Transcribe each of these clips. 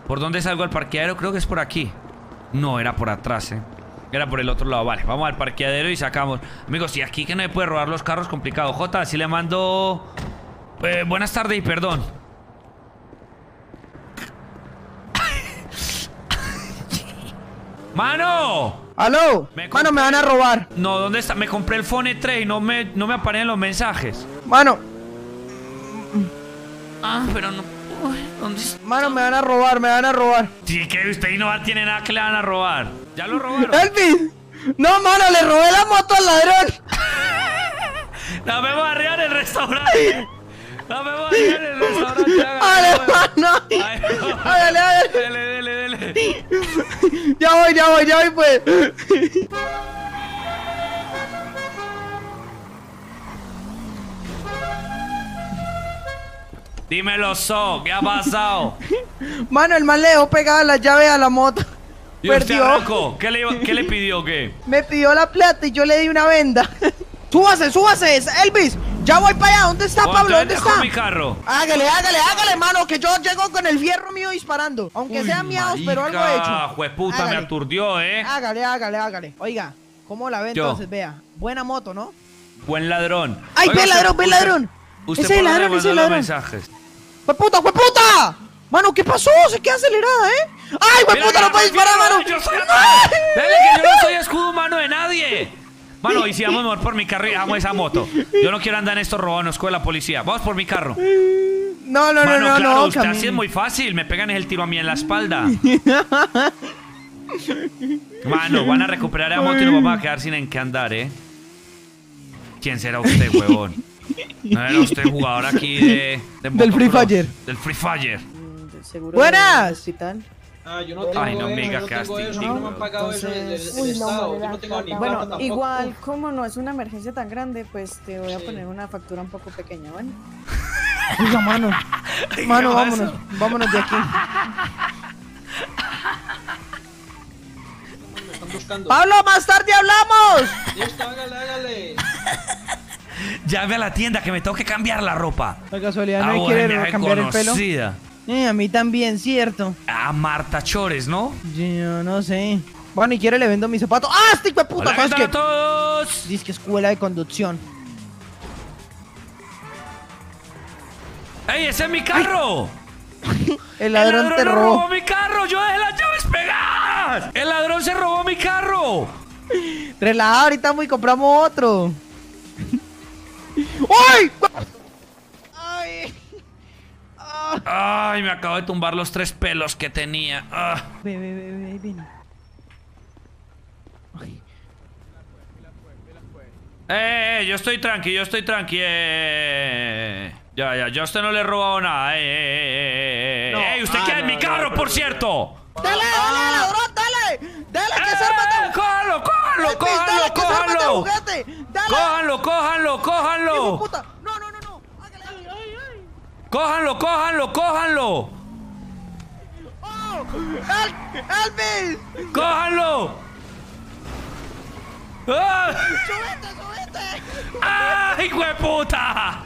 ¿Por dónde salgo al parqueadero? Creo que es por aquí. No, era por atrás, Era por el otro lado. Vale, vamos al parqueadero y sacamos. Amigos, si aquí que no me puede robar los carros, complicado. Jota, si le mando... buenas tardes y perdón. ¡Mano! ¡Aló! Mano, me van a robar. No, ¿dónde está? Me compré el Phone 3 y no me aparecen los mensajes. Mano. Ah, pero no... Uy, ¿dónde está? Mano, me van a robar, me van a robar. Sí, que usted no tiene nada que le van a robar. ¿Ya lo robaron? ¡Elvis! No, mano, le robé la moto al ladrón. Nos vemos arriba en el restaurante. Nos vemos arriba en el restaurante. ¡Dale, mano! ¡Hágale, hágale! Dele. Ya voy, pues. Dímelo, ¿qué ha pasado? Mano, el man le dejó pegada la llave a la moto. ¿Y usted Perdió. arrancó? ¿Qué le pidió o qué? Me pidió la plata y yo le di una venda. Súbase, Elvis. Ya voy para allá. ¿Dónde está, Pablo? ¿Dónde está? mi carro. Hágale, mano, que yo llego con el fierro mío disparando. Aunque sean miados, pero algo he hecho. Jueputa, me aturdió, Hágale. Oiga, ¿cómo la ve entonces? Vea, buena moto, ¿no? Buen ladrón. ¡Ay, ve ladrón! ¿Usted ese por ladrón, dónde ese mandó los ladrón. mensajes? ¡Jueputa! Mano, ¿qué pasó? Se queda acelerada, ¡Ay, jueputa, no puede disparar, mano! Dele, que yo no soy escudo humano de nadie. Mano, y si vamos mejor por mi carro y amo esa moto. Yo no quiero andar en estos robanos con la policía. Vamos por mi carro. No, claro, usted camine. así es muy fácil. Me pegan el tiro a mí en la espalda. Mano, van a recuperar la moto y nos vamos a quedar sin en qué andar, ¿Quién será usted, huevón? No era usted jugador aquí del Free Fire. Del Free Fire. ¡Buenas! Yo no tengo Ay, no, eso, amiga, yo no qué tengo eso, astigio, no me han pagado eso del Estado, yo no tengo ni plata Bueno, tampoco. igual como no es una emergencia tan grande, pues te voy a poner una factura un poco pequeña, ¿bueno? Oiga, mano, vámonos de aquí. Me están buscando. ¡Pablo, más tarde hablamos! Listo, hágale. Llame a la tienda que me tengo que cambiar la ropa. La casualidad, ¿no quiere cambiar el pelo? A mí también, cierto. Ah, Marta Chores, ¿no? Yo no sé. Bueno, y quiere le vendo mis zapatos. ¡Ah, este hijo de puta! Hola, ¿qué tal a todos? Dice que escuela de conducción. ¡Ey, ese es mi carro! El ladrón te robó mi carro. Yo dejé las llaves pegadas. El ladrón se robó mi carro. Relajado, ahorita muy compramos otro. ¡Ay! ¡Ay! Ay, me acabo de tumbar los 3 pelos que tenía. Ven. Yo estoy tranqui. Ya, yo a usted no le he robado nada. Usted queda en mi carro, por cierto. ¡Dale, ladrón, dale! ¡Dale, que se arma de ¡Cójanlo! ¡Hijo de puta! ¡No! ¡Cójanlo! ¡Oh! ¡Elvis! ¡Cójanlo! ¡Ah! ¡Súbete! ¡Ay, hijo de puta!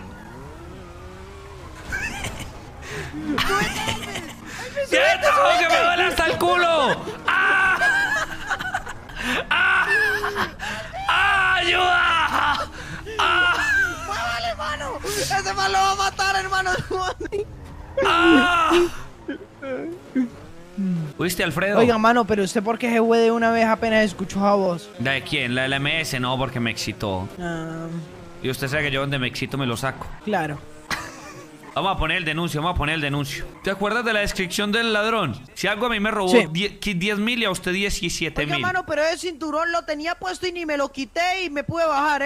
¡Quieto, que me duele hasta el culo! ¡Ah! ¡Ayuda! ¡Muévale, mano! ¡Ese man lo va a matar, hermano! ¿Oíste, Alfredo? Oiga, mano, pero usted por qué se fue de una vez apenas escuchó a vos. ¿La de quién? ¿La de la MS? No, porque me excitó. Y usted sabe que yo donde me excito me lo saco. Claro. Vamos a poner el denuncio. ¿Te acuerdas de la descripción del ladrón? Si algo a mí me robó Sí. 10.000 y a usted 17.000. Oiga, mano, pero ese cinturón lo tenía puesto y ni me lo quité y me pude bajar,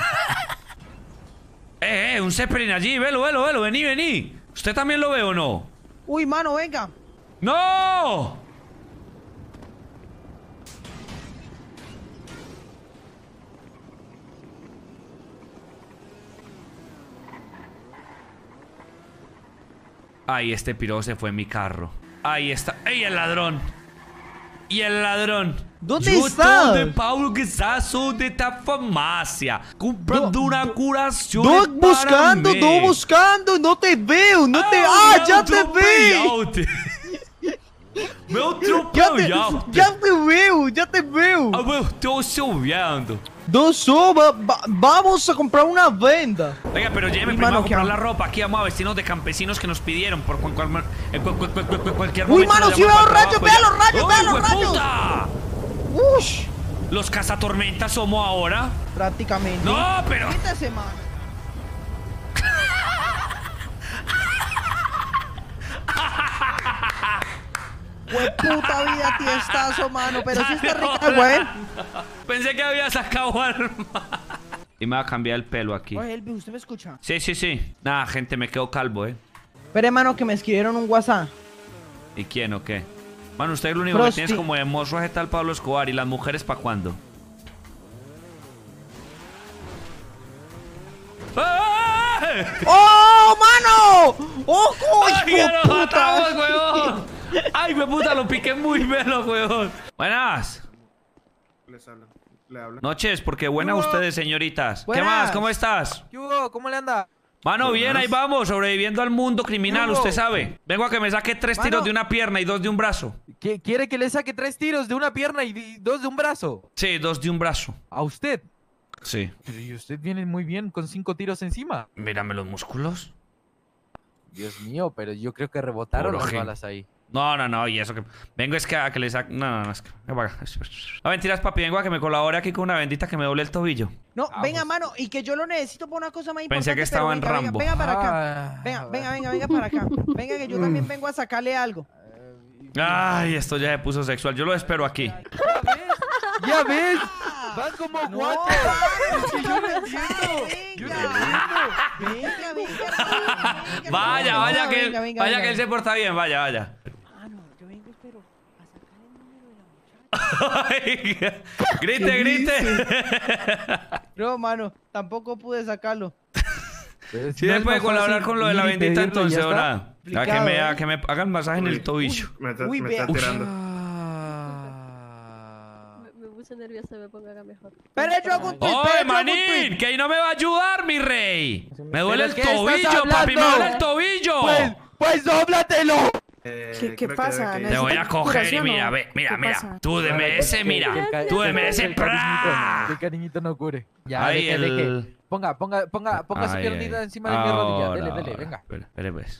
Un Zeppelin allí, velo, vení. ¿Usted también lo ve o no? Uy, mano, venga. ¡No! Ay, este piro se fue en mi carro. Ahí está. ¡Ey, el ladrón! ¿Y el ladrón? ¿Dónde Yo estás? tô de Paulo Guizaço de ta farmácia, comprando una curación Tô para mí. buscando, no te veo, no te... Ah, ¡Ah, ya eu te tô vi! bem alto. Meu trupão, Ya te veo. Ah, eu tô subiando. Vamos a comprar una venda. Venga, pero lléveme Uy, primero a mano, comprar ¿qué la ropa. Aquí vamos a vestirnos de campesinos que nos pidieron por cualquier Uy, momento. mano, nos sí llaman veo para rayos, trabajo, vea ya. los rayos, ¡Uy, vea los rayos! hueputa! Ush, Los cazatormentas somos ahora. prácticamente. No, pero... Quítese, mano. Puta vida tiestazo, mano. Pero sí está rica, güey. Pensé que había sacado arma. Y me va a cambiar el pelo aquí. Oye, Elvis, ¿usted me escucha? Sí, sí, sí. Nada, gente, me quedo calvo, Espere, mano, que me escribieron un WhatsApp. ¿Y quién o qué? Mano, usted lo único Frosty. que tiene es como de monstruo tal Pablo Escobar. ¿Y las mujeres para cuándo? ¡Eh! ¡Oh, mano! ¡Oh, ¡Ay, coño! que nos matamos, huevón! ¡Ay, me puta, lo piqué muy velo, huevón! Buenas. Les hablan. Le hablan. Noches, porque buenas ¿Qué hubo? ustedes, señoritas. ¿Qué Buenas. más? ¿Cómo estás? ¿Qué hubo? ¿Cómo le anda? Mano, bien, ahí vamos, sobreviviendo al mundo criminal, ¿Qué hubo? usted sabe. Vengo a que me saque 3 Mano. tiros de una pierna y 2 de un brazo. ¿Quiere que le saque 3 tiros de una pierna y 2 de un brazo? Sí, 2 de un brazo. ¿A usted? Sí. Pero y usted viene muy bien con 5 tiros encima. Mírame los músculos. Dios mío, pero yo creo que rebotaron Puro las gen. balas ahí. No, y eso que... Vengo es que a que le saque... No, es que... ven para acá. No, mentiras, papi, vengo a que me colabore aquí con una bendita que me doble el tobillo. No, Vamos. venga, mano, y que yo lo necesito para una cosa más importante. Pensé que estaba pero en venga, Rambo. Venga para acá. Ah, Venga para acá. Venga, que yo también vengo a sacarle algo. Ay, esto ya se puso sexual. Yo lo espero aquí. ¿Ya ves? Van como No, 4. Es que yo no entiendo. Yo no entiendo. Venga. Vaya, vaya, que, venga, vaya que él se porta bien, vaya. Mano, yo vengo, espero, a sacar el número de la muchacha. Ay, grite. No, mano, tampoco pude sacarlo. Sí, me puede colaborar con lo de la bendita entonces, ahora. A Complicado, que me hagan masaje en el tobillo. Me está, Uy, me está vea. tirando. Me puse nerviosa, me pongo acá mejor. Pero yo hago un tweet, ¡Oye, pero yo hago un manín! tweet. ¡Que ahí no me va a ayudar, mi rey! ¡Me duele el ¿Pero qué estás tobillo, papi! ¡Me hablando? duele el tobillo! Pues dóblatelo. ¿Qué creo que pasa? debe que- Te voy a coger y curación, mira, ¿no? ve, mira, ¿Qué mira. pasa? Tú deme ese, mira. Tú deme ese. ¡pra! El cariñito no cure. Ya, Ahí deje, deje. el... Ponga su Ay, piernita ay. encima de mi rodilla. Dele, Ahora, dele, venga. Espere, pues.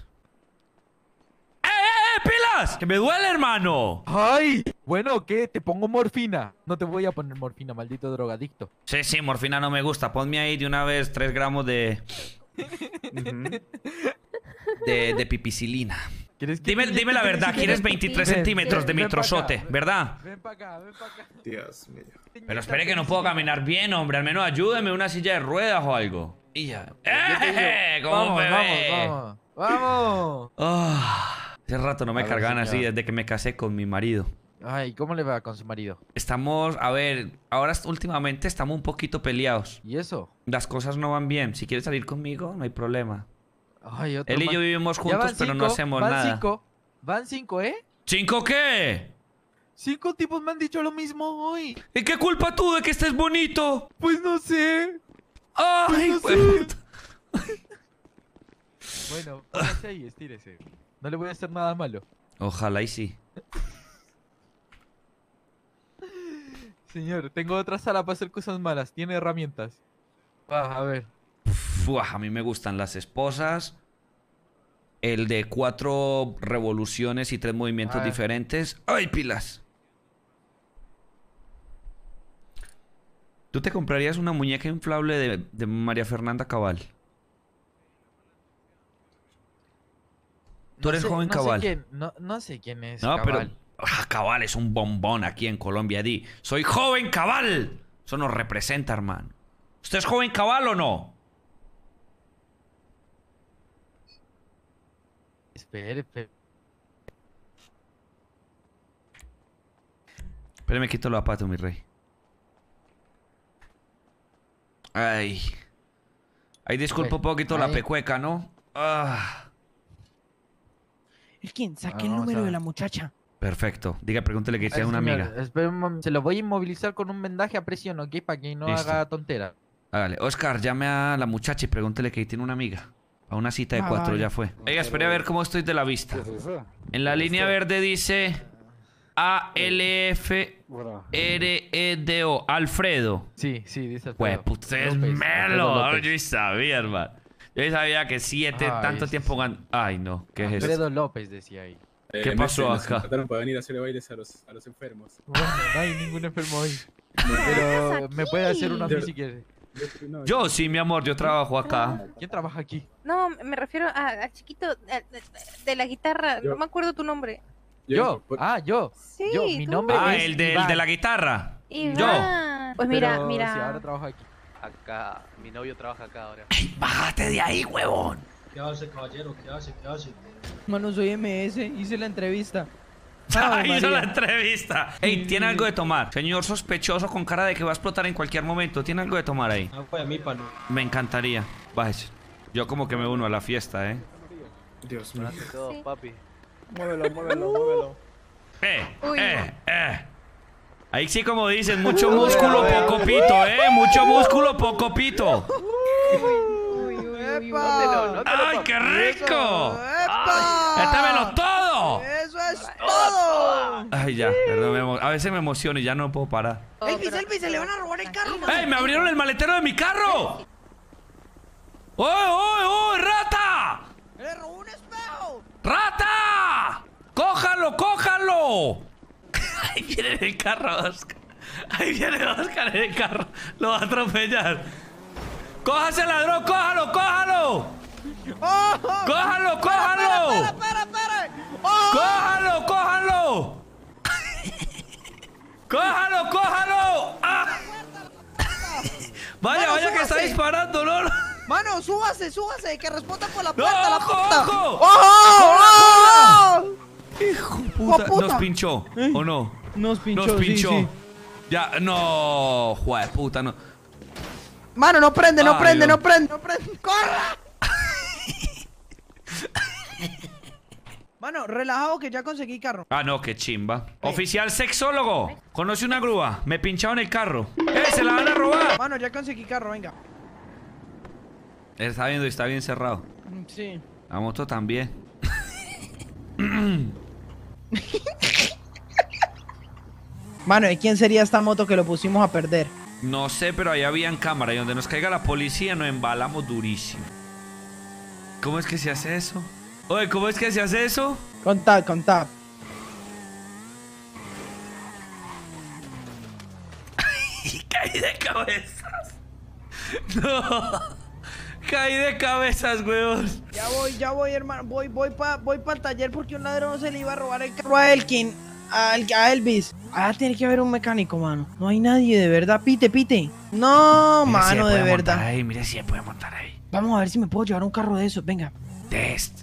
¡Pilas! ¡Que me duele, hermano! ¡Ay! Bueno, ¿qué? Te pongo morfina. No te voy a poner morfina, maldito drogadicto. Sí, morfina no me gusta. Ponme ahí de una vez 3 gramos de Ujú. pipicilina. ¿Quieres que Dime la verdad, quieres 23 Ven, centímetros de ven mi pa' acá, trozote, ven. ¿verdad? Ven para acá, ven para acá. Dios mío. Pero espere que no puedo caminar bien, hombre. Al menos ayúdeme una silla de ruedas o algo. Y ya. ¡Como un bebé! ¡Vamos! Hace rato no me A ver, cargaban así señor. desde que me casé con mi marido. Ay, ¿cómo le va con su marido? Estamos, a ver, ahora últimamente estamos un poquito peleados. ¿Y eso? Las cosas no van bien. Si quieres salir conmigo, no hay problema. Ay, otro Él y más. yo vivimos Ya juntos, van pero no cinco, hacemos van nada. 5. Van 5, ¿eh? ¿5 qué? 5 tipos me han dicho lo mismo hoy. ¿Y qué culpa tú de que estés bonito? Pues no sé. ¡Ay, no pues, sé. puta! Bueno, póngase ahí, estírese. No le voy a hacer nada malo. Ojalá y sí. Señor, tengo otra sala para hacer cosas malas. Tiene herramientas. A ver. Fuah, a mí me gustan las esposas. El de 4 revoluciones y 3 movimientos A ver. diferentes. ¡Ay, pilas! ¿Tú te comprarías una muñeca inflable de María Fernanda Cabal? Tú eres joven Cabal. No sé quién es. No, pero... Cabal. Cabal es un bombón aquí en Colombia. Di, soy joven Cabal. Eso nos representa, hermano. ¿Usted es joven Cabal o no? Espere. Pero me quito los zapatos, mi rey. Ay. Ay, disculpa un poquito la Ahí. pecueca, ¿no? Ah. ¿El quién? Saque el Vamos número a de ver. la muchacha. Perfecto. Diga, pregúntele que sea Ay, una señor, amiga. espere un momento. Se lo voy a inmovilizar con un vendaje a presión, ¿ok? Para que no Listo. haga tontera. Hágale. Oscar, llame a la muchacha y pregúntele que tiene una amiga. A una cita de 4 vale. ya fue. Oiga, espere a ver cómo estoy de la vista. En la línea verde dice Alfredo. Alfredo. Sí, dice Pues Alfredo. puta, es López, melo. Alfredo López. Yo ya sabía, hermano. Yo ya sabía que 7, Ay, tanto sí, tiempo sí. gan... Ay, no. ¿Qué es eso? Alfredo López decía ahí. ¿Qué pasó Nos acá? contrataron para venir a hacerle bailes a los enfermos. Bueno, no hay ningún enfermo hoy. Pero me puede hacer una a mí si quiere. No, Yo sí, mi amor. Yo trabajo acá. ¿Quién trabaja aquí? No, me refiero a chiquito de la guitarra. Yo. No me acuerdo tu nombre. Yo. Yo. Sí, Yo, mi tú. nombre Ah, es el de Iván. la guitarra. Iván. Pues mira, Pero mira. si ahora trabaja aquí. Acá, mi novio trabaja acá ahora. Bájate de ahí, huevón. ¿Qué hace, caballero? ¿Qué hace? ¿Qué hace? Mano, soy MS, hice la entrevista. Ah, hizo la María. entrevista. Ey, ¿tiene algo de tomar? Señor sospechoso con cara de que va a explotar en cualquier momento. ¿Tiene algo de tomar ahí? Ah, pues a mí, pano. Me encantaría. Bájese. Yo como que me uno a la fiesta, ¿eh? Dios mío. Ante todo, Sí. papi. Muévelo. Uy, Ahí sí, como dicen, mucho músculo, poco pito, ¿eh? Mucho músculo, poco pito. ¡Epa! ¡Ay, qué rico! ¡Epa! ¡Étamelo todo! ¡Eso es todo! Ay, ya, perdón, a veces me emociono y ya no puedo parar. Elvis, se le van a robar el carro, mano. ¡Ey, me abrieron el maletero de mi carro! ¡Oye, rata! ¡Le robó un espejo! ¡Rata! ¡Cójalo! Ahí viene en el carro, Oscar. Ahí viene Oscar en el carro. Lo va a atropellar. ¡Cójase, ladrón! ¡Cójalo! ¡Oh! ¡Cójalo! ¡Espera! ¡Oh! ¡Cójalo! ¡Ah! Vaya, Mano, que está súbase. disparando, ¿no? Mano, súbase, que responda por la ¡No, puerta, la ojo, puerta. ojo! ¡Ojo! Hijo de ¡Oh, puta. puta! Nos pinchó, ¿o no? Nos pinchó, Nos pinchó. sí. Ya, no, jue puta, no. Mano, no prende, no Ay, prende, Dios. no prende. ¡Corra! Mano, relajado que ya conseguí carro. Ah, no, qué chimba. Oficial sexólogo. Conoce una grúa. Me pincharon el carro. Se la van a robar! Mano, ya conseguí carro, venga. Está viendo y está bien cerrado. Sí. La moto también. Mano, ¿de quién sería esta moto que lo pusimos a perder? No sé, pero ahí habían cámara. Y donde nos caiga la policía nos embalamos durísimo. ¿Cómo es que se hace eso? Oye, ¿cómo es que se hace eso? Con tap. Y caí de cabezas. No. Caí de cabezas, huevos. Ya voy, hermano. Voy para el taller porque un ladrón se le iba a robar el carro a Elkin. A Elvis. Ah, tiene que haber un mecánico, mano. No hay nadie, de verdad. Pite. No, Mire si mano, se de puede montar verdad. ahí, mire si se puede montar ahí. Vamos a ver si me puedo llevar un carro de esos. Venga. Test.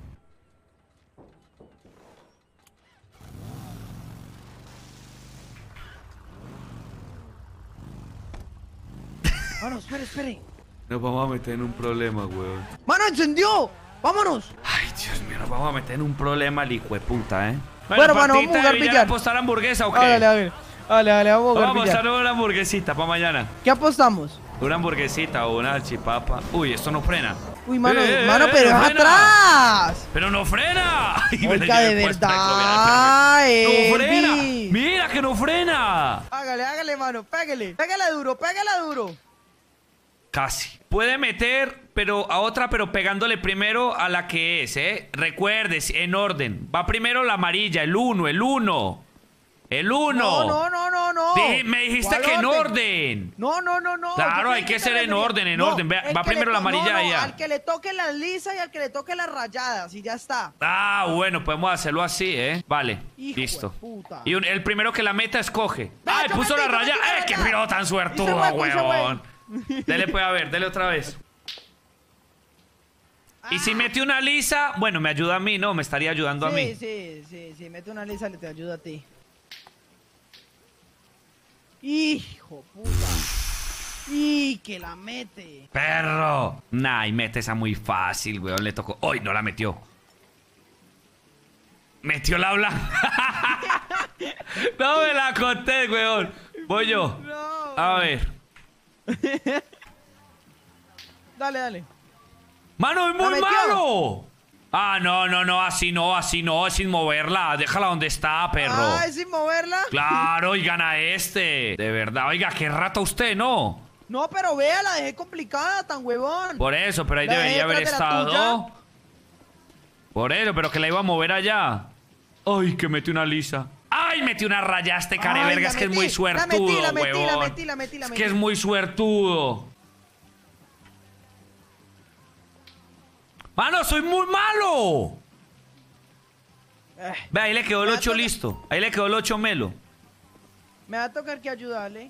Mano, espere. Nos vamos a meter en un problema, weón. ¡Mano, encendió! ¡Vámonos! Ay, Dios mío, nos vamos a meter en un problema el hijo de puta, ¿eh? Bueno, mano, partidita vamos a jugar de billar, billar. ¿apostar hamburguesa o qué? Dale, vamos a jugar Vamos a apostar billar. una hamburguesita para mañana. ¿Qué apostamos? Una hamburguesita o una chipapa. Uy, esto no frena. Uy, mano, no pero es frena. atrás. ¡Pero no frena! Ay, me la Oiga, llevé de puesta, verdad. ¡No frena! Elvis. ¡Mira que no frena! Hágale, mano, pégale. Pégale duro. Casi. Puede meter, pero a otra, pero pegándole primero a la que es, ¿eh? Recuerde, en orden. Va primero la amarilla, el 1. El 1. No. Me dijiste ¿Cuál que en orden. No. Claro, Yo hay que pensé ser me en refería- orden, en No, orden. Ve- el va que primero le la to- amarilla no, ya. al que le toque las lisas y al que le toque las rayadas y ya está. Ah, bueno, podemos hacerlo así, ¿eh? Vale, Hijo listo. de puta. Y el primero que la meta escoge. Ve, ¡Ay, yo puso metí, la yo raya! metí la ¡Eh, qué raya. piro tan suertudo, Hice huevón! Dele, pues, a ver, dele otra vez. Y si mete una lisa, bueno, me ayuda a mí, ¿no? Me estaría ayudando a mí. Sí, mete una lisa, le te ayuda a ti. Hijo puta. Y que la mete. ¡Perro! Nah, y mete esa muy fácil, weón. Le tocó. ¡Ay, no la metió! ¡Metió la blanca! ¡No me la conté, weón! Voy yo. No. A ver. Dale. ¡Mano, es ¿La muy metió? malo! Ah, no, así no, es sin moverla. Déjala donde está, perro. Ah, ¿es sin moverla? Claro, y gana este. De verdad, oiga, qué rata usted, ¿no? No, pero vea, la dejé complicada, tan huevón. Por eso, pero ahí La debería haber detrás de la estado. tuya. Por eso, pero que la iba a mover allá. Ay, que metí una lisa. Ay, metí una raya este careverga. Es que es muy suertudo, huevón. La metí. Es que es muy suertudo. ¡Mano, soy muy malo! Ve, ahí le quedó el 8 listo. Ahí le quedó el 8 melo. Me va a tocar que ayudarle.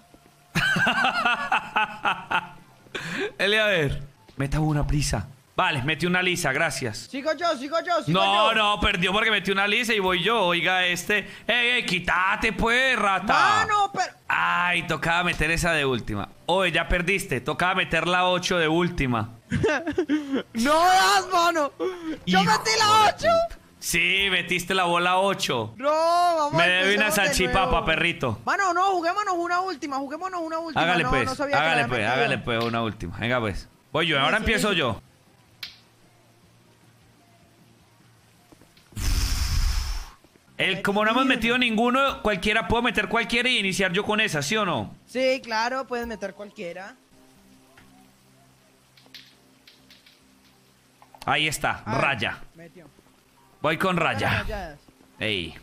Eli, a ver. Meta una prisa. Vale, metí una lisa, gracias. Sigo yo. No, perdió porque metí una lisa y voy yo. Oiga, ey, quítate pues, rata. Mano, pero... Ay, tocaba meter esa de última. Oye, ya perdiste. Tocaba meter la 8 de última. ¡No das, mano! ¡Yo Hijo metí la 8! de puta. Sí, metiste la bola 8. No, vamos Me a debe una empezar de salchipapa, nuevo. perrito. Mano, no, juguémonos una última. Hágale No, pues, no sabía que la había metido. hágale pues, una última. Venga pues. Voy yo, ahora Sí, empiezo sí. yo. Como no hemos metido ninguno, cualquiera puedo meter cualquiera y iniciar yo con esa, ¿sí o no? Sí, claro, puedes meter cualquiera. Ahí está, A ver, raya. metió. Voy con raya. Rayadas. Ey.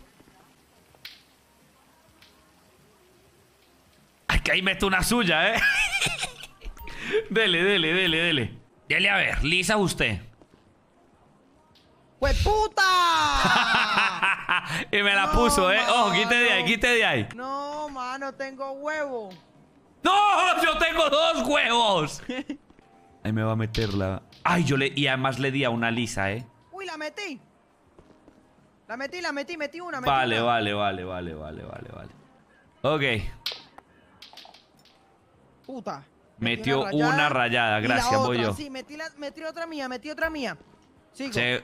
Ay, que ahí meto una suya, ¿eh? Dele. Dele a ver, lisa usted. ¡Hueputa! Y me la No, puso, ¿eh? Ojo, mano. quite de ahí. No, mano, tengo huevo. ¡No! ¡Yo tengo 2 huevos! Ahí me va a meter la... Ay, y además le di a una lisa, ¿eh? Uy, la metí. Metí una. Vale. Ok. Puta. Metió una rayada, Y la gracias, voy otra, yo. Sí, metí otra mía. Sigo. Se...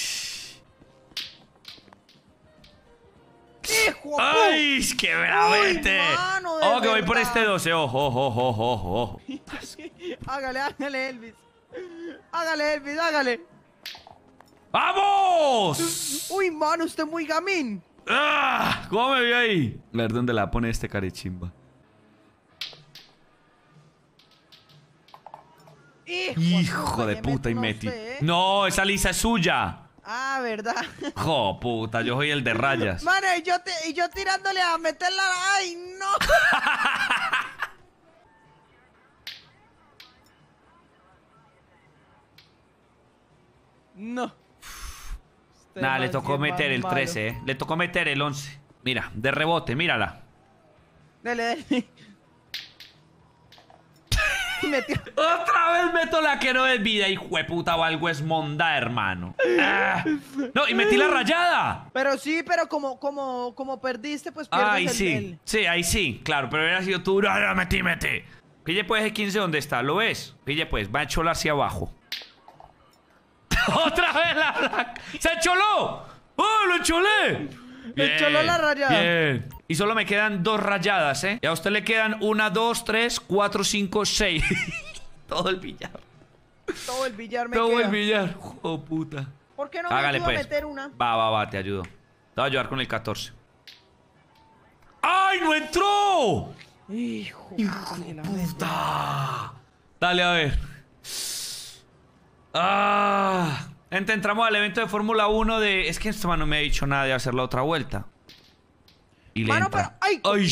¡Hijo! ¡Ay! ¡Es que me la Uy, mete! mano, de Ojo, que voy por verdad. este 12. Ojo. Hágale, Elvis. Hágale. ¡Vamos! Uy, mano, usted es muy gamín. ¡Ah! ¿Cómo me vio ahí? A ver dónde la pone este carechimba. Hijo de puta, y metí. No, esa lisa es suya. Ah, verdad. Jo, puta, yo soy el de rayas. Mano, y yo tirándole a meterla. ¡Ay, no! No. Nada, le tocó meter el 13, ¿eh? Le tocó meter el 11. Mira, de rebote, mírala. Dale. Metió. Otra vez meto la que no es vida, hijo de puta, o algo es monda, hermano. Ah. No, y metí la rayada. Pero sí, pero como perdiste, pues pierdes Ay, sí. Sí, ahí sí, claro, pero hubiera sido tú. No, metí. Pille pues el 15 donde está, ¿lo ves? Pille pues, va a cholar hacia abajo. ¡Otra vez la black! ¡Se choló! ¡Oh, lo cholé! Me choló la rayada. Bien. Y solo me quedan 2 rayadas, ¿eh? Y a usted le quedan 1, 2, 3, 4, 5, 6. Todo el billar. Todo el billar me Todo queda. el billar. Oh, puta. ¿Por qué no me Hágale ayuda pues. a meter una? Va, te ayudo. Te voy a ayudar con el 14. ¡Ay, no entró! Hijo de la ¡Puta! Dale, a ver. Entramos al evento de Fórmula 1 de... Es que este man no me ha dicho nada de hacer la otra vuelta. Y le Mano, entra. pero... ¡Ay!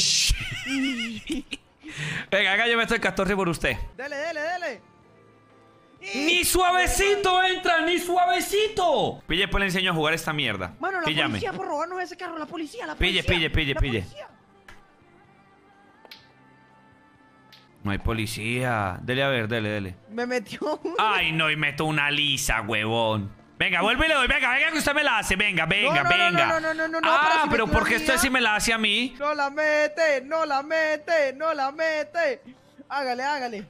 Venga, acá yo meto el 14 por usted. Dale. ¡Ni suavecito entra! ¡Ni suavecito! Pille, pues le enseño a jugar esta mierda. Mano, la Píllame. policía por robarnos ese carro. La policía. Pille. La policía. No hay policía. Dele a ver, dele. Me metió una. Ay, no, y meto una lisa, huevón. Venga, vuelve y le doy. Venga, que usted me la hace. Venga. No, Ah, pero si ¿por metió qué la usted mía. sí me la hace a mí? No la mete. Hágale.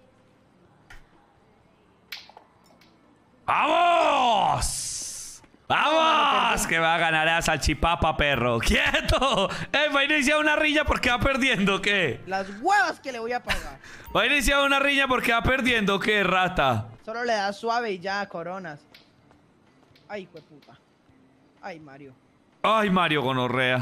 ¡Vamos! ¡Vamos! Que va a ganar a salchipapa, perro. ¡Quieto! Va a iniciar una riña porque va perdiendo, ¿qué? Las huevas que le voy a pagar. Va a iniciar una riña porque va perdiendo, ¿qué, rata? Solo le das suave y ya, coronas. Ay, puta. Ay, Mario. Ay, Mario gonorrea.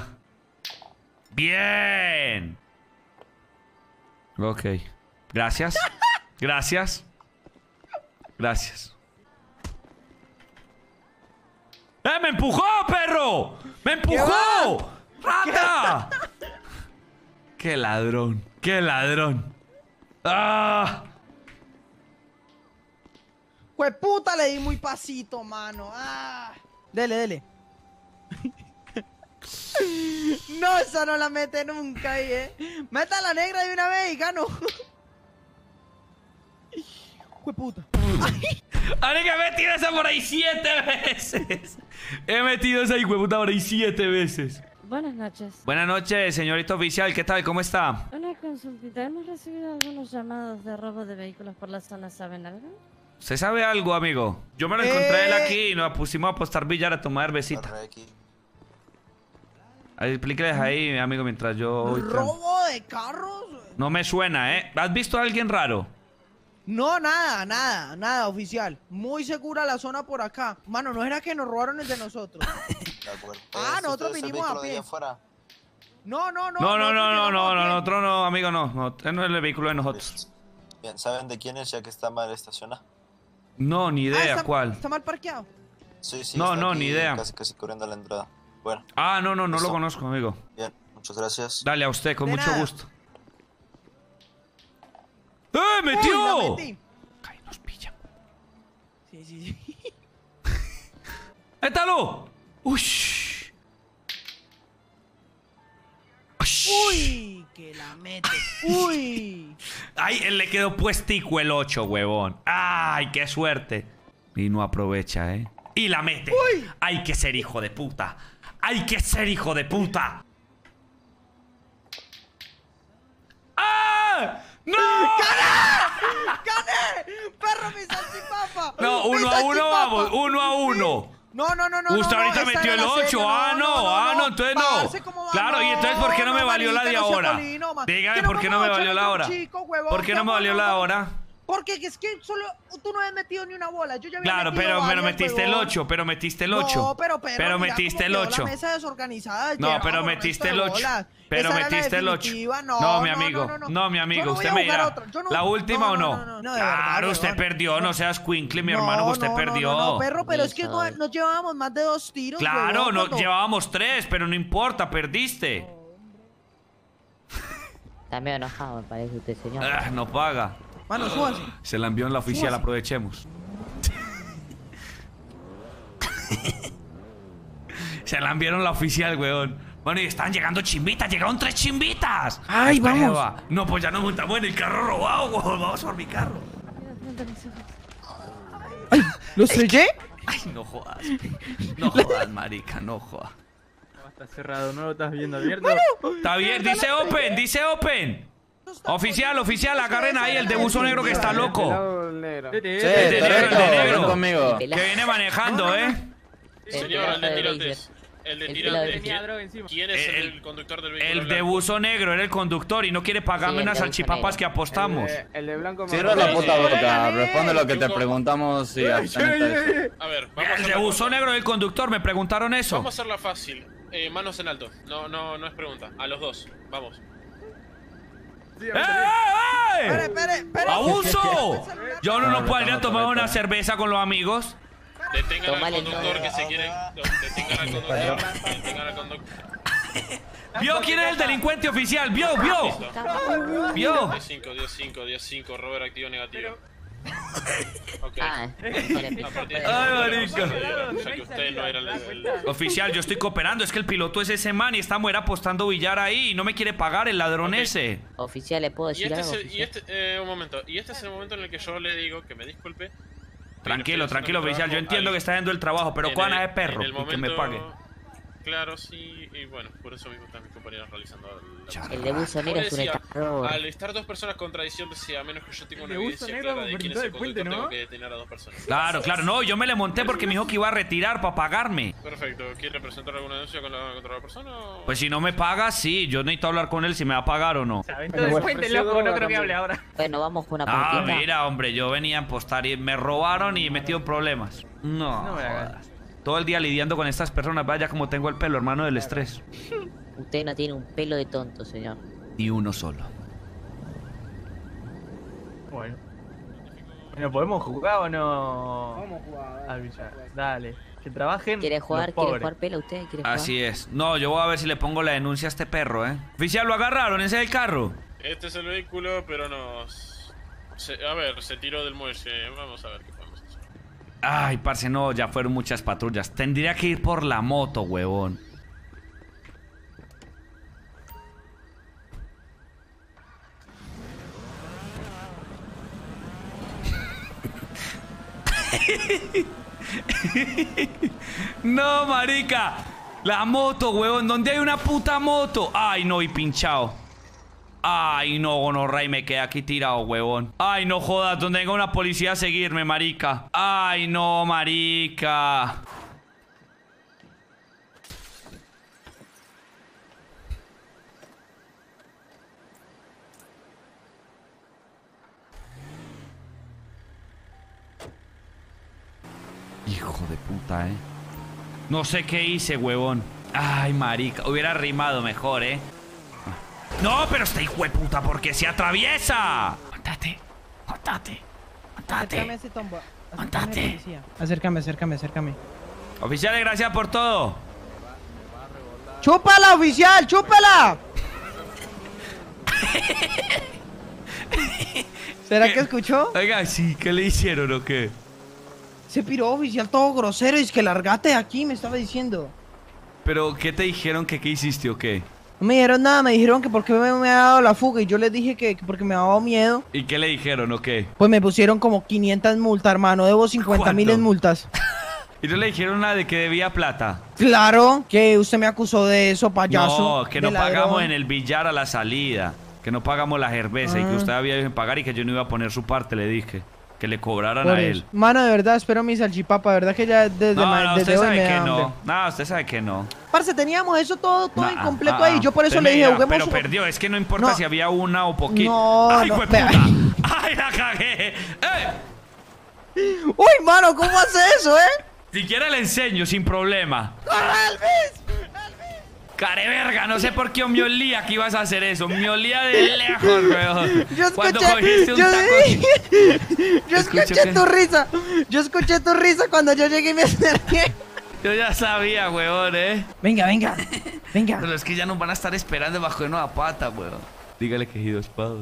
Bien. Ok. Gracias. Gracias. Gracias. ¡Me empujó, perro! ¡Me empujó! ¡Rata! ¡Qué ladrón! ¡Qué ladrón! ¡Ah! ¡Jueputa! Le di muy pasito, mano. ¡Ah! Dele, dele. No, esa no la mete nunca ahí, Meta la negra de una vez y gano. ¡Jueputa! ¡Amiga, he metido esa por ahí 7 veces! He metido esa hijueputa por ahí 7 veces. Buenas noches. Buenas noches, señorita oficial. ¿Qué tal? ¿Cómo está? Una consultita. Hemos recibido algunos llamados de robo de vehículos por la zona. ¿Saben algo? ¿Usted sabe algo, amigo? Yo me lo encontré él aquí y nos pusimos a apostar billar a tomar besita. Explíqueles ahí, amigo, mientras yo... voy ¿Robo de carros? No me suena, ¿eh? ¿Has visto a alguien raro? No, nada, oficial. Muy segura la zona por acá. Mano, ¿no era que nos robaron el de nosotros? Nosotros vinimos a pie. No, nosotros no, amigo, no. No es el vehículo de nosotros. Bien, ¿saben de quién es ya que está mal estacionado? No, ni idea, ¿cuál? ¿Está mal parqueado? Sí, No, está aquí ni idea. Casi corriendo a la entrada. Bueno. No ¿listo? lo conozco, amigo. Bien, muchas gracias. Dale a usted, con De mucho nada. gusto. ¡Metió! Uy, la metí. Ay, nos pilla. Sí. ¡Étalo! ¡Uy! Uy, que la mete. Uy. Ay, él le quedó puestico el 8, huevón. Ay, qué suerte. Y no aprovecha, ¿eh? Y la mete. Uy. Hay que ser hijo de puta. Hay que ser hijo de puta. ¡Ah! ¡No! ¡Gané! ¡Perro, mi salchipapa! No, ¡Mi 1 a 1 salchipapa! vamos, 1 a 1. No. Usted ahorita esa metió era el la 8. serie, Entonces Parce, no. ¿cómo va? Claro, y entonces ¿por qué no me valió la de manita, no sea ahora? colino, man. Dígame, Que ¿por qué no me valió la hora? chico, huevón, ¿Por qué no me valió la hora? Porque es que solo tú no has metido ni una bola. Yo ya había Claro, metido pero varias, metiste el huevón. 8, pero metiste el 8. No, pero Pero mira metiste cómo el quedó 8. la mesa desorganizada, No, llevamos pero el metiste resto el de 8. bolas. Pero Esa era la metiste el 8. definitiva. No, mi amigo. No, mi amigo. Yo no Usted voy a me jugar dirá. otra. Yo no- ¿La última o no? No, de verdad, Claro, usted huevón. perdió. No seas Quinkly, mi hermano, que usted perdió. No, perro, pero es que nos llevábamos más de 2 tiros. Claro, huevón, no, cuando- llevábamos 3, pero no importa, perdiste. Está medio enojado, me parece usted, señor. No paga. Mano, súbase. Se la envió en la oficial, aprovechemos. Se la enviaron la oficial, weón. Bueno, y están llegando chimbitas, llegaron 3 chimbitas. ¡Ay, Espera, vamos! va. No, pues ya nos montamos en el carro robado, weón. Vamos por mi carro. ¿Lo estrellé? Ay, no jodas. No jodas, marica, no jodas. Está cerrado, ¿no lo estás viendo abierto? Está bien, dice open, dice open. Oficial, agarren ahí el de buzo negro que está loco. Sí, El de negro, conmigo. que viene manejando, Señor, el de tirantes. El de tirante. ¿Quién es el conductor del vehículo? El de buzo negro era el conductor y no quiere pagarme Sí, el unas de buzo salchipapas negro. que apostamos. El de blanco. Cierra la puta boca, gané. responde lo que te preguntamos y abstenete de eso. A ver, vamos a El de hacerla buzo fácil. negro del conductor, me preguntaron eso. Vamos a hacerla fácil. Manos en alto. No es pregunta. A los dos. Vamos. Espere. ¡Abuso! Yo no puedo ir a tomar una cerveza con los amigos. Detengan Tómale al conductor todo. que se quiere. Detengan al conductor. Detengan al conductor. ¿Vio quién es el delincuente oficial? ¿Vio? ¿Vio? 10-5, Robert activo negativo. Ok. Ah, A partir de Ay, marica. ya que usted no era el... Oficial, yo estoy cooperando. Es que el piloto es ese man y esta mujer apostando billar ahí y no me quiere pagar el ladrón Ok. ese. oficial, ¿le puedo Y decir algo? oficial? un momento. Y este es el momento en el que yo le digo que me disculpe. Tranquilo, oficial. Yo entiendo que está haciendo el trabajo, pero cuana es perro y que me pague. Claro, sí, y bueno, por eso mismo están mis compañeros realizando El de buzo negro es un estafador. al estar dos personas contradiciendo, a menos que yo tenga una El de buzo evidencia negro clara de quién es brincó el del puente, conductor, tengo ¿no? que detener a dos personas. Claro, no, yo me le monté porque me dijo que iba a retirar para pagarme. Perfecto, ¿quiere presentar alguna denuncia contra la persona? O... Pues si no me paga, sí, yo necesito hablar con él si me va a pagar o no. Puente, loco, no creo que hable ahora. Bueno, vamos con una Ah, partida. mira, hombre, yo venía a apostar y me robaron y me metí en problemas. No, No me hagas. jodas. Todo el día lidiando con estas personas. Vaya como tengo el pelo, hermano, del estrés. Usted no tiene un pelo de tonto, señor. Ni uno solo. Bueno. Bueno, ¿podemos jugar o no? Vamos a jugar. Al billar. Dale. Que trabajen. ¿Quiere los jugar? pobres. ¿Quiere jugar pelo usted? ¿Quiere jugar? Así es. No, yo voy a ver si le pongo la denuncia a este perro, Oficial, ¿lo agarraron? ¿Ese es el carro? Este es el vehículo, pero nos... a ver, se tiró del muelle. Vamos a ver qué podemos hacer. Ay, parce, no, ya fueron muchas patrullas. Tendría que ir por la moto, huevón. No, marica. La moto, huevón. ¿Dónde hay una puta moto? Ay, no, y pinchado. Ay, no, gonorrea, y me quedé aquí tirado, huevón. Ay, no jodas, donde venga una policía a seguirme, marica. Ay, no, marica. Hijo de puta, No sé qué hice, huevón. Ay, marica. Hubiera rimado mejor, No, pero este hijo de puta, ¿por qué se atraviesa? Montate, montate, montate. Acércame a ese tombo. Montate. Acércame. Oficiales, gracias por todo. ¡Chúpala, oficial! ¡Chúpala! ¿Será que escuchó? Oiga, sí, ¿qué le hicieron o qué? Se piró, oficial, todo grosero. Y es que largate de aquí, me estaba diciendo. ¿Pero qué te dijeron que qué hiciste o qué? No me dijeron nada, me dijeron que porque me ha dado la fuga. Y yo les dije que porque me daba miedo. ¿Y qué le dijeron o qué? Pues me pusieron como 500 multas, hermano. Debo 50.000 en multas. ¿Y no le dijeron nada de que debía plata? Claro, que usted me acusó de eso, payaso. No, que no pagamos en el billar a la salida. Que no pagamos la cerveza y que usted había ido a pagar y que yo no iba a poner su parte, le dije. Que le cobraran a él. Mano, de verdad, espero mi salchipapa. De verdad que ya desde No, desde usted hoy sabe me que da no. hambre. No, usted sabe que no. Parce, teníamos eso todo incompleto ahí. Yo por eso le dije, juguemos. Pero perdió, es que no importa si había una o poquito. No, ¡ay, no, hueputa! ¡Ay, la cagué! Uy, mano, ¿cómo hace eso, Si quiere le enseño, sin problema. ¡Corre, Elvis! Care verga, no sé por qué me olía que ibas a hacer eso. Me olía de lejos, weón. Cuando cogiste un taco. Yo escuché tu risa. Yo escuché tu risa cuando yo llegué y me acerqué. Yo ya sabía, weón, Venga. Pero es que ya nos van a estar esperando bajo de nueva pata, weón. Dígale que he ido espados.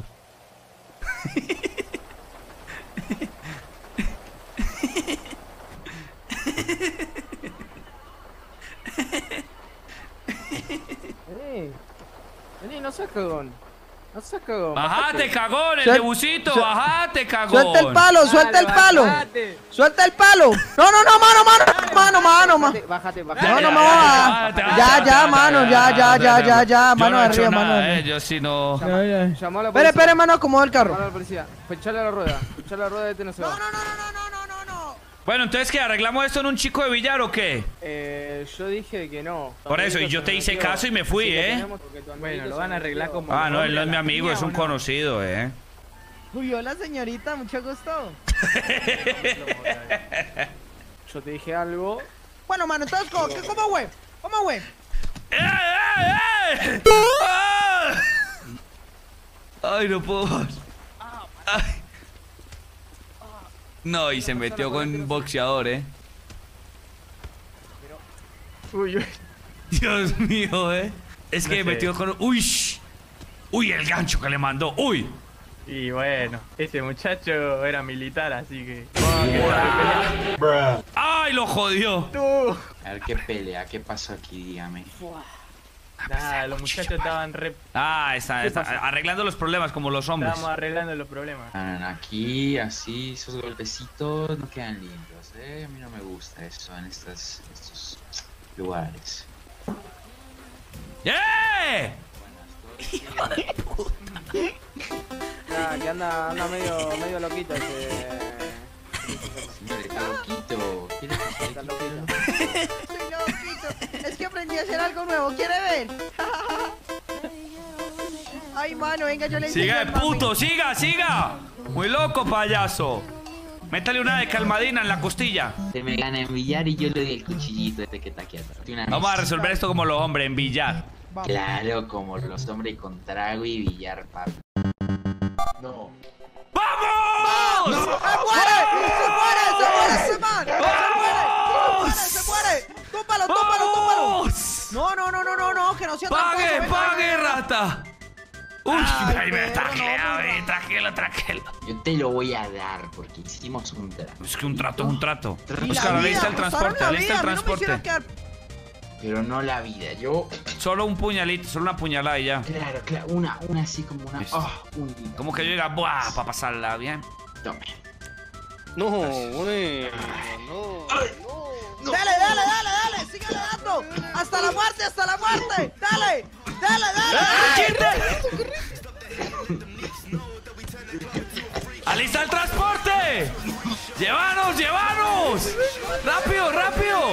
Vení, no seas cagón. No seas cagón. Bajate, cagón, el de busito. Bajate, cagón. Suelta el palo, suelta el palo. Bájate. Suelta el palo. No, mano. Bájate. No, me voy a... Ya, mano, ya. Mano arriba, mano arriba. Yo sí no... Llamó a la policía. Espere, mano, acomoda el carro. Llamó a la policía. Echale la rueda. Este no se va. No. Bueno, entonces, ¿qué? ¿Arreglamos esto en un chico de billar o qué? Yo dije que no. Por eso, y yo te hice caso y me fui, Bueno, lo van a arreglar como... Ah, no, él no es mi amigo, es un conocido, Uy, hola, señorita, mucho gusto. Yo te dije algo. Bueno, mano, entonces, ¿cómo, güey? Ay, no puedo más. Ay. No, y se metió con un boxeador, Uy. Dios mío, Es que metió con... ¡Uy! ¡Uy, el gancho que le mandó! ¡Uy! Y bueno, ese muchacho era militar, así que... ¡Ay, lo jodió! ¡Tú! A ver qué pelea, qué pasó aquí, dígame. Nada, los muchachos estaban re... Está arreglando los problemas como los hombres. Estábamos arreglando los problemas. Aquí, así, esos golpecitos no quedan lindos, A mí no me gusta eso en estos lugares. Hijo de puta. Que anda medio loquito ese... Señor, está loquito. ¿Quiere que Está loquito. Estoy loquito. Es que aprendí a hacer algo nuevo. ¿Quiere ver? Ay, mano, venga, yo le enseño. ¡Siga de puto! ¡Siga! ¡Muy loco, payaso! Métale una de calmadina en la costilla. Se me gana en billar y yo le doy el cuchillito este que está aquí atrás. Vamos a resolver esto como los hombres, en billar. Claro, como los hombres con trago y billar, papi. No. ¡Vamos! ¡Se muere! ¡Se muere! ¡Se muere ese man! ¡Se muere! ¡Túpalo! No, que no sea ¡Pague, tan pague, rata! Uy, Ay, me pero tranquilo. Yo te lo voy a dar porque hicimos un trato. Es que un trato es un trato. Y Oscar, la alista vida, el transporte, apostaron la alista el vida, a mí no me transporte. hicieron quedar- Pero no la vida, yo... Solo un puñalito, solo una puñalada y ya. Claro, una así como una... Listo. Como que yo diga, ¡buah! Para pasarla bien. Tome. No, bueno, no. Dale, síguele dando. Hasta la muerte. Dale. ¡Alista el transporte! ¡Llévanos! ¡Rápido!